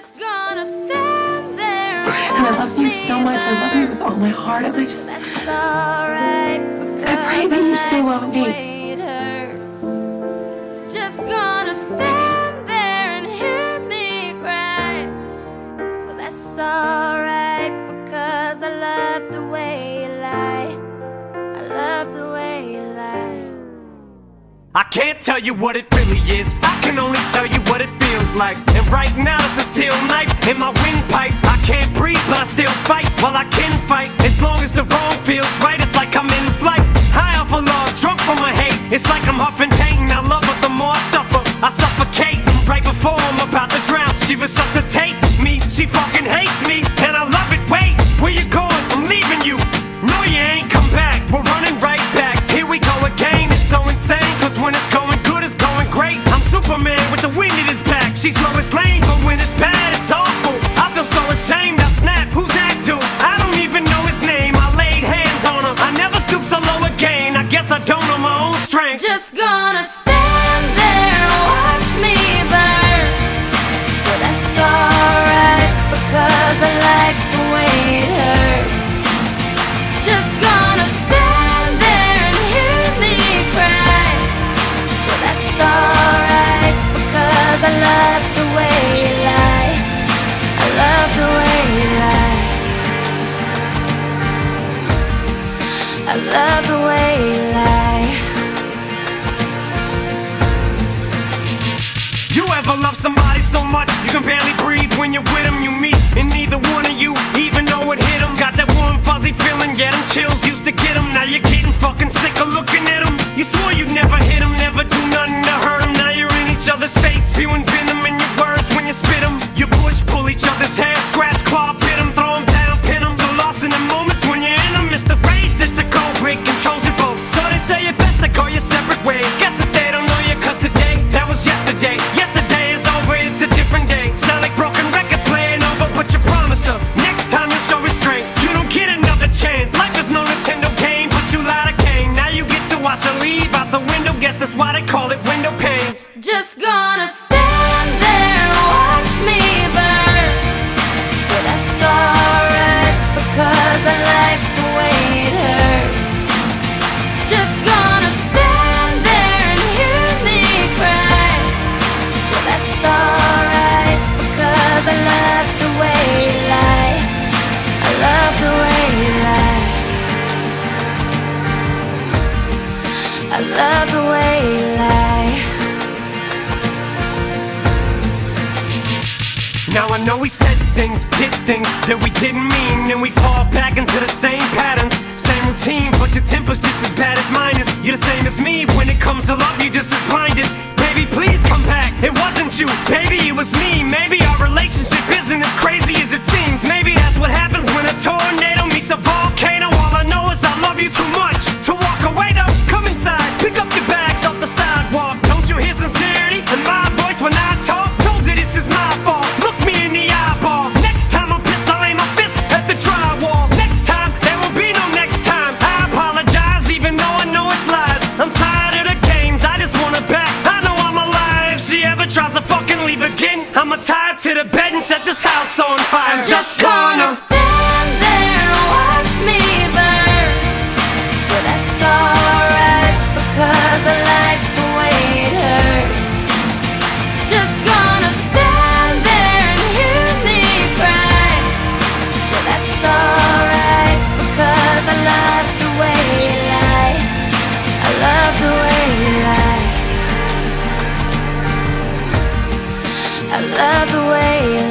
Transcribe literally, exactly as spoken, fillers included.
Just gonna stand there and, and I love you so much. I love you with all my heart, and I just That's alright, I pray that you still love me. it hurts. Just gonna stand there and hear me cry. Well, that's alright, because I love the way you lie. I love the way you lie. I can't tell you what it really is, I can only tell you what it feels like. And right now it's a steel knife in my windpipe. I can't breathe but I still fight, while I can fight. As long as the wrong feels right, it's like I'm in flight. High off of love, drunk from my hate. It's like I'm huffing pain, I love her the more I suffer. I suffocate, right before I'm about to drown. She resuscitates me, she fucking hates me, and I love it. Wait, where you going? I'm leaving you. No, you ain't come back, we're running right back. Here we go again, it's so insane, cause when it's going good, it's going great. I'm Superman with the wind in his back. She's Lois Lane, but when it's bad, it's awful. I feel so ashamed, I snap, who's that dude? I don't even know his name, I laid hands on him. I never stoop so low again, I guess I don't know my own strength. Just gonna stand there and watch me burn. Well, that's alright, because I like the way it hurts. Just gonna stand there and hear me cry. Well, that's alright, because I love the way you lie. I love the way you lie. I love the way you lie. You ever love somebody so much you can barely breathe when you're with them? You meet and neither one of you even know it hit them. Got that warm fuzzy feeling, yeah, them chills used to get them. Now you're getting fucking sick of looking at them. You swore you'd never hit them, never do nothing to hurt them. Now you're in each other's face, spewing venom in your words when you spit them. You push, pull each other's hair, scratch, claw, pit them, throw them down, pin them. So lost in the moments when you're in them, it's the race that's the cold break controls your boat. So they say it best to go your separate ways. Guess that they don't know you, cause today, that was yesterday. Yesterday is over, it's a different day. Sound like broken records playing over, but you promised her next time you'll show restraint. You don't get another chance, life is no Nintendo game, but you lied again. Now you get to watch her leave out the window, guess that's why they call it window pane. Just gonna stand there and watch me burn. But that's alright, because I like the way it hurts. Just gonna stand there and hear me cry. But that's alright, because I love the way you lie. I love the way you lie. I love the way you lie. Now I know we said things, did things that we didn't mean, and we fall back into the same patterns, same routine, but your temper's just as bad as mine is. You're the same as me, when it comes to love, you're just as blinded. Baby, please come back, it wasn't you, baby, it was me. Maybe our relationship isn't as crazy as it seems. Maybe that's what happens when a tornado meets a volcano. All I know is I love you too much to walk away though. Come inside, pick up your bags off the sidewalk. Don't you hear sincerity in my voice when I talk? Told you this is my fault, look me in the eyeball. Next time I'm pissed, I'll aim my fist at the drywall. Next time, there will be no next time. I apologize even though I know it's lies. I'm tired of the games, I just want her back. I know I'm alive, if she ever tries to fucking leave again, I'ma tie her to the bed and set this house on fire. I'm just gonna stand there and watch me burn. But that's alright, because I like the way it hurts. Just gonna stand there and hear me cry. But that's alright, because I love the way you lie. I love the way you lie. I love the way you